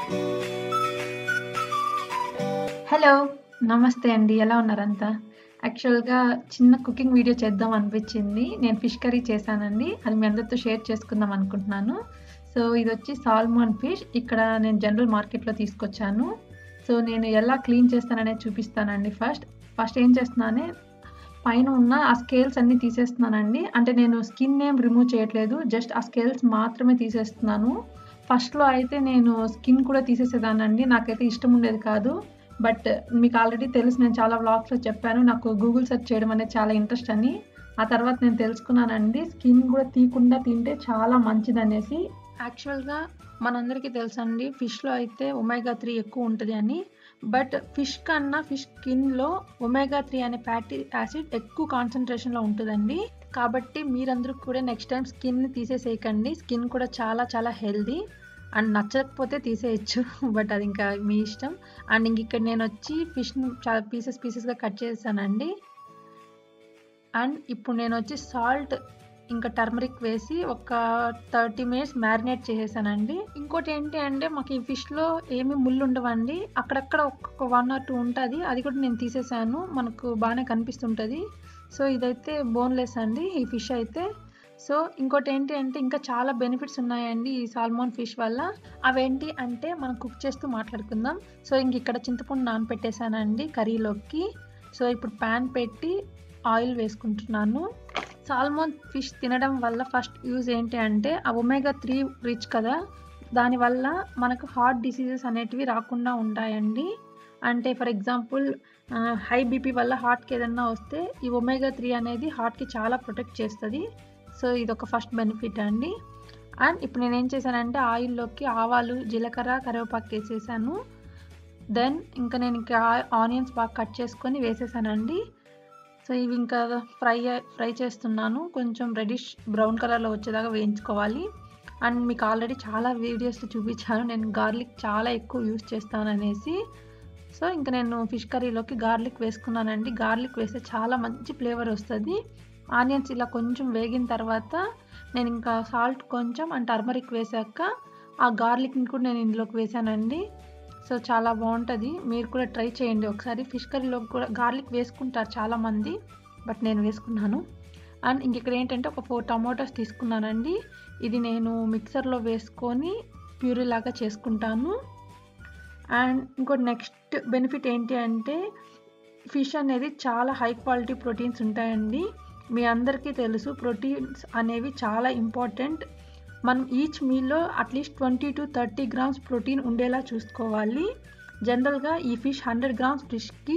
Hello! నమస్తే అండి. ఎలా ఉన్నారంతా? యాక్చువల్‌గా చిన్న కుకింగ్ వీడియో చేద్దాం అనిపిచ్చింది. నేను ఫిష్ కర్రీ చేశానండి. అది మీ అందరితో షేర్ చేసుకుందాం అనుకుంటున్నాను. సో, ఇదొచ్చి సాల్మన్ ఫిష్. ఇక్కడ నేను జనరల్ మార్కెట్‌లో తీసుకొచ్చాను. సో, నేను ఎలా క్లీన్ చేస్తాననేది చూపిస్తానండి ఫస్ట్. ఫస్ట్ ఏం చేస్తున్నానే పైన ఉన్న ఆ స్కేల్స్ అన్నీ తీసేస్తున్నానండి. అంటే నేను స్కిన్ ఏం రిమూవ్ చేయట్లేదు. జస్ట్ ఆ స్కేల్స్ మాత్రమే తీసేస్తున్నాను. ఫస్ట్‌లో అయితే నేను స్కిన్ కూడా తీసేసేదాన్నండి. నాకైతే ఇష్టం ఉండేది కాదు. బట్ మీకు ఆల్రెడీ తెలుసు నేను చాలా వ్లాగ్స్‌లో చెప్పాను. నాకు గూగుల్ సెర్చ్ చేయడం అనేది చాలా ఇంట్రెస్ట్ అని. ఆ తర్వాత నేను తెలుసుకున్నానండి. స్కిన్ గూడా తీయకుండా తింటే చాలా మంచిదనేసి. యాక్చువల్‌గా మనందరికీ తెలుసండి ఫిష్‌లో అయితే ఒమేగా 3 ఎక్కువ ఉంటది అని. బట్ ఫిష్ కన్నా ఫిష్ స్కిన్‌లో ఒమేగా 3 అనే ఫ్యాటీ యాసిడ్ ఎక్కువ కాన్సంట్రేషన్‌లో ఉంటదండి. కాబట్టి మీరందరూ కూడా నెక్స్ట్ టైమ్ స్కిన్‌ని తీసేసేయకండి. స్కిన్ కూడా చాలా చాలా హెల్తీ. అండ్ నచ్చకపోతే తీసేయొచ్చు. బట్ అది ఇంకా మీ ఇష్టం. అండ్ ఇక్కడ నేనొచ్చి ఫిష్‌ని చాలా పీసెస్‌గా కట్ చేశానండి. అండ్ ఇప్పుడు నేనొచ్చి సాల్ట్ ఇంకా టర్మరిక్ వేసి ఒక 30 మినిట్స్ మ్యారినేట్ చేసేసానండి. ఇంకోటేంటి అంటే మాకు ఈ ఫిష్‌లో ఏమి ముళ్ళుండవండి. అక్కడక్కడ ఒక్క 1 ఆర్ 2 ఉంటది. అది కూడా నేను తీసేసాను. మనకు బానే కనిపిస్తుంటది. సో, ఇదైతే బోన్‌లెస్ అండి ఈ ఫిష్ అయితే. సో, ఇంకోటేంటి అంటే ఇంకా చాలా బెనిఫిట్స్ ఉన్నాయండి ఈ సాల్మన్ ఫిష్ వల్ల. అవేంటి అంటే మనం కుక్ చేస్తూ మాట్లాడుకుందాం. సో, ఇక్కడ చింతపండు నానపెట్టేసానండి కర్రీలోకి. సో, ఇప్పుడు పాన్ పెట్టి ఆయిల్ వేసుకుంటున్నాను. సాల్మన్ ఫిష్ తినడం వల్ల ఫస్ట్ యూజ్ ఏంటి అంటే ఆ ఒమేగా 3 రిచ్ కదా! దానివల్ల మనకు హార్ట్ డిసీజెస్ అనేటివి రాకుండా ఉంటాయండి. అంటే ఫర్ ఎగ్జాంపుల్ హై బీపీ వల్ల హార్ట్‌కి ఏదన్నా వస్తే ఈ ఒమేగా 3 అనేది హార్ట్‌కి చాలా ప్రొటెక్ట్ చేస్తది. సో, ఇదొక ఫస్ట్ బెనిఫిట్ అండి. అండ్ ఇప్పుడు నేనేం చేశానంటే ఆయిల్‌లోకి ఆవాలు, జీలకర్ర, కరివేపాకేసేసాను. దెన్ నేను ఆనియన్స్ బాగా కట్ చేసుకొని వేసేసానండి. సో, ఇవి ఇంకా ఫ్రై చేస్తున్నాను. కొంచెం రెడ్డిష్ బ్రౌన్ కలర్‌లో వచ్చేదాకా వేయించుకోవాలి. అండ్ మీకు ఆల్రెడీ చాలా వీడియోస్‌లో చూపించాను. నేను గార్లిక్ చాలా ఎక్కువ యూజ్ చేస్తాననేసి. సో, నేను ఫిష్ కర్రీలోకి గార్లిక్ వేసుకున్నానండి. గార్లిక్ వేస్తే చాలా మంచి ఫ్లేవర్ వస్తది. ఆనియన్స్ ఇలా కొంచెం వేగిన తర్వాత నేను ఇంకా సాల్ట్ కొంచెం అండ్ టర్మరిక్ వేశాక ఆ గార్లిక్‌ని కూడా నేను ఇందులోకి వేశానండి. సో, చాలా బావుంటది. మీరు కూడా ట్రై చేయండి ఒకసారి. ఫిష్ కర్రీలోకి కూడా గార్లిక్ వేసుకుంటారు చాలామంది. బట్ నేను వేసుకున్నాను. అండ్ ఇక్కడ ఏంటంటే ఒక 4 టమాటోస్ తీసుకున్నానండి. ఇది నేను మిక్సర్‌లో వేసుకొని ప్యూరీ లాగా చేసుకుంటాను. అండ్ ఇంకోటి నెక్స్ట్ బెనిఫిట్ ఏంటి అంటే ఫిష్ అనేది చాలా హై క్వాలిటీ ప్రోటీన్స్ ఉంటాయండి. మీ అందరికీ తెలుసు ప్రోటీన్స్ అనేవి చాలా ఇంపార్టెంట్. మనం ఈచ్ మీల్‌లో అట్‌లీస్ట్ 20-30 గ్రామ్స్ ప్రోటీన్ ఉండేలా చూసుకోవాలి. జనరల్‌గా ఈ ఫిష్ 100 గ్రామ్స్ ఫిష్‌కి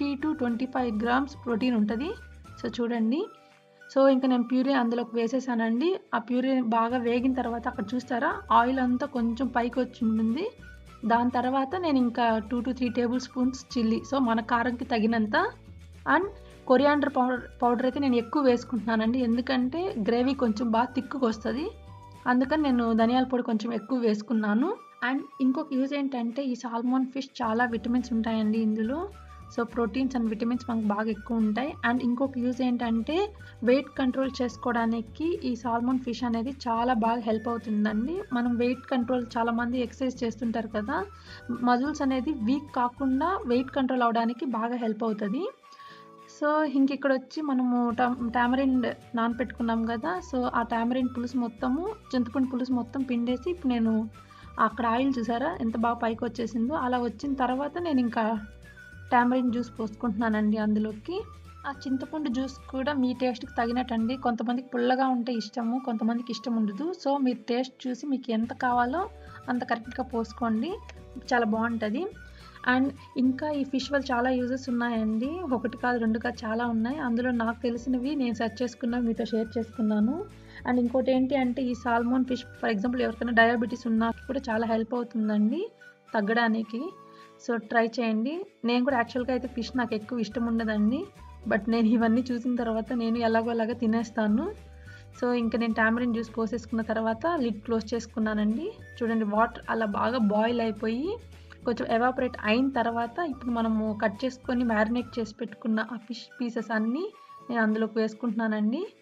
20-25 గ్రామ్స్ ప్రోటీన్ ఉంటది. సో, చూడండి. సో, నేను ప్యూరీ అందులోకి వేసేసానండి. ఆ ప్యూరీ బాగా వేగిన తర్వాత అక్కడ చూస్తారా ఆయిల్ అంతా కొంచెం పైకొచ్చుంటుంది. దాని తర్వాత నేను ఇంకా 2-3 టేబుల్ స్పూన్స్ చిల్లీ. సో, మన కారంకి తగినంత. అండ్ కొరియాండర్ పౌడర్ అయితే నేను ఎక్కువ వేసుకుంటున్నానండి. ఎందుకంటే గ్రేవీ కొంచెం బాగా థిక్‌గొస్తది. అందుకని నేను ధనియాల పొడి కొంచెం ఎక్కువ వేసుకున్నాను. అండ్ ఇంకొక యూజ్ ఏంటంటే ఈ సాల్మన్ ఫిష్ చాలా విటమిన్స్ ఉంటాయండి ఇందులో. సో, ప్రోటీన్స్ అండ్ విటమిన్స్ మనకు బాగా ఎక్కువ ఉంటాయి. అండ్ ఇంకొక యూజ్ ఏంటంటే వెయిట్ కంట్రోల్ చేసుకోవడానికి ఈ సాల్మన్ ఫిష్ అనేది చాలా బాగా హెల్ప్ అవుతుందండి. మనం వెయిట్ కంట్రోల్ చాలామంది ఎక్సర్సైజ్ చేస్తుంటారు కదా! మజిల్స్ అనేది వీక్ కాకుండా వెయిట్ కంట్రోల్ అవ్వడానికి బాగా హెల్ప్ అవుతది. సో, ఇక్కడొచ్చి మనము టామరిండ్ నానపెట్టుకున్నాం గదా! సో, ఆ టామరిండ్ పులుసు మొత్తము చింతపండు పులుసు మొత్తం పిండేసి ఇప్పుడు నేను అక్కడ ఆయిల్ చూసారా ఎంత బాగా పైకొచ్చేసిందో, అలా వచ్చిన తర్వాత నేనింకా టామరిన్ జ్యూస్ పోసుకుంటున్నానండి అందులోకి. ఆ చింతపండు జ్యూస్ కూడా మీ టేస్ట్‌కి తగినట్టండి. కొంతమందికి పుల్లగా ఉంటే ఇష్టము, కొంతమందికి ఇష్టం ఉండదు. సో, మీరు టేస్ట్ చూసి మీకు ఎంత కావాలో అంత కరెక్ట్‌గా పోసుకోండి. చాలా బావుంటది. అండ్ ఇంకా ఈ ఫిష్ వల్ల చాలా యూజెస్ ఉన్నాయండి. 1 కాదు, 2 కాదు చాలా ఉన్నాయి. అందులో నాకు తెలిసినవి నేను సెర్చ్ చేసుకున్నవి మీతో షేర్ చేసుకున్నాను. అండ్ ఇంకోటేంటి అంటే ఈ సాల్మన్ ఫిష్ ఫర్ ఎగ్జాంపుల్ ఎవరికైనా డయాబెటిస్ ఉన్నా కూడా చాలా హెల్ప్ అవుతుందండి తగ్గడానికి. సో, ట్రై చేయండి. నేను కూడా యాక్చువల్‌గా అయితే ఫిష్ నాకు ఎక్కువ ఇష్టం ఉండదండి. బట్ నేను ఇవన్నీ చూసిన తర్వాత నేను ఎలాగోలాగా తినేస్తాను. సో, నేను టామరిన్ జ్యూస్ పోసేసుకున్న తర్వాత లిడ్ క్లోజ్ చేసుకున్నానండి. చూడండి వాటర్ అలా బాగా బాయిల్ అయిపోయి కొంచెం ఎవాపరేట్ అయిన తర్వాత ఇప్పుడు మనము కట్ చేసుకొని మ్యారినేట్ చేసి పెట్టుకున్న ఆ ఫిష్ పీసెస్ అన్నీ నేను అందులోకి వేసుకుంటున్నానండి.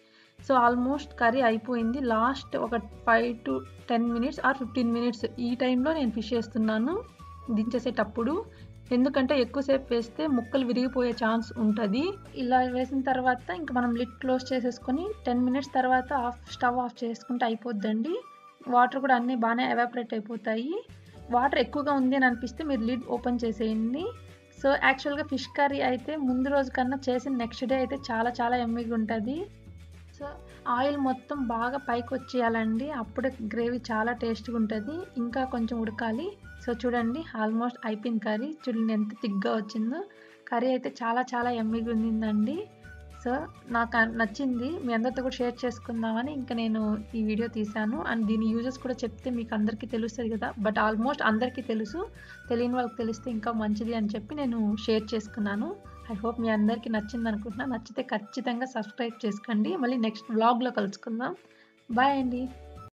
సో ఆల్మోస్ట్ కర్రీ అయిపోయింది. లాస్ట్ ఒక 5-10 మినిట్స్ ఆర్ 15 మినిట్స్ ఈ టైంలో నేను ఫిష్ వేస్తున్నాను దించేసేటప్పుడు. ఎందుకంటే ఎక్కువసేపు వేస్తే ముక్కలు విరిగిపోయే ఛాన్స్ ఉంటుంది. ఇలా వేసిన తర్వాత ఇంక మనం లిడ్ క్లోజ్ చేసేసుకొని 10 మినిట్స్ తర్వాత స్టవ్ ఆఫ్ చేసుకుంటే అయిపోద్దండి. వాటర్ కూడా అన్నీ బాగానే ఎవాపరేట్ అయిపోతాయి. వాటర్ ఎక్కువగా ఉంది అని అనిపిస్తే మీరు లిడ్ ఓపెన్ చేసేయండి. సో యాక్చువల్గా ఫిష్ కర్రీ అయితే ముందు రోజు కన్నా చేసిన నెక్స్ట్ డే అయితే చాలా చాలా యమ్మీగా ఉంటుంది. సో ఆయిల్ మొత్తం బాగా పైకి వచ్చేయాలండి, అప్పుడే గ్రేవీ చాలా టేస్ట్గా ఉంటుంది. ఇంకా కొంచెం ఉడకాలి. సో చూడండి ఆల్మోస్ట్ అయిపోయింది కర్రీ. చూడండి ఎంత థిక్గా వచ్చిందో. కర్రీ అయితే చాలా చాలా యమ్మీగా ఉండిందండి. సో నాకు నచ్చింది, మీ అందరితో కూడా షేర్ చేసుకుందామని ఇంకా నేను ఈ వీడియో తీశాను. అండ్ దీని యూజెస్ కూడా చెప్తే మీకు అందరికీ తెలుస్తుంది కదా, బట్ ఆల్మోస్ట్ అందరికీ తెలుసు, తెలియని వాళ్ళకి తెలిస్తే ఇంకా మంచిది అని చెప్పి నేను షేర్ చేసుకున్నాను. ఐ హోప్ మీ అందరికీ నచ్చింది అనుకుంటున్నా. నచ్చితే ఖచ్చితంగా సబ్స్క్రైబ్ చేసుకోండి. మళ్ళీ నెక్స్ట్ వ్లాగ్లో కలుసుకుందాం. బాయ్ అండి.